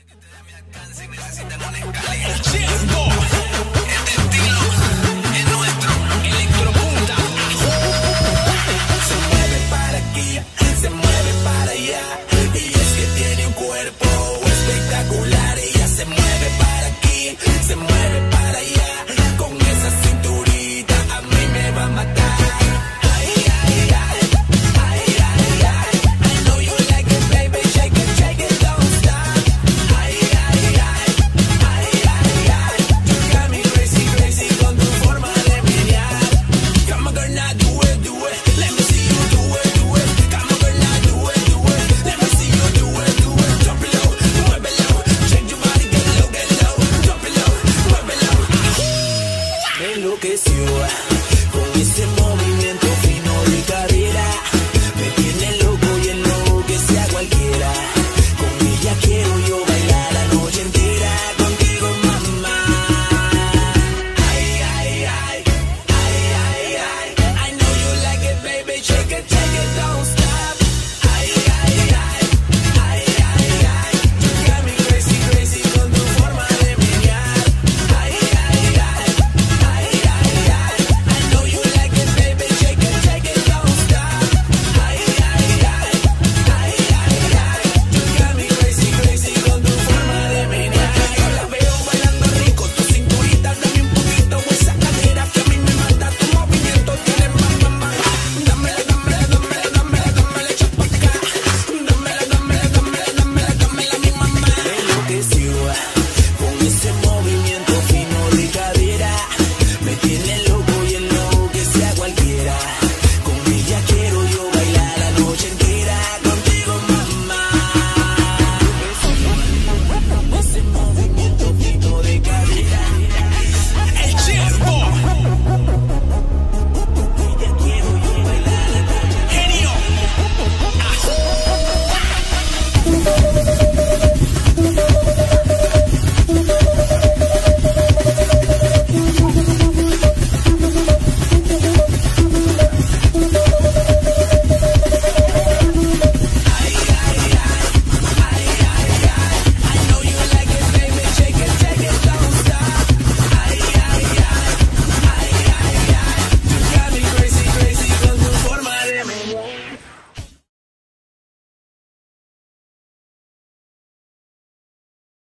Necesitan una escalera. El Chevo, este estilo es nuestro. Electropunta. Se mueve para aquí, se mueve para allá. Y es que tiene un cuerpo espectacular. Ella se mueve para aquí, se mueve para allá. Con esa cinturita a mí me va a matar. Ay, ay, ay, ay, ay, ay. I know you like it, baby. Shake it, don't stop. Ay, ay, ay, ay, ay, ay. You got me crazy, crazy con tu forma de menear. Come on, girl, now do it, do it. Let me see you do it, do it. Come on, girl, now do it, do it. Let me see you do it, do it. Drop it low, muévelo. Shake your body, get low, get low. Drop it low, muévelo. Me enloqueció.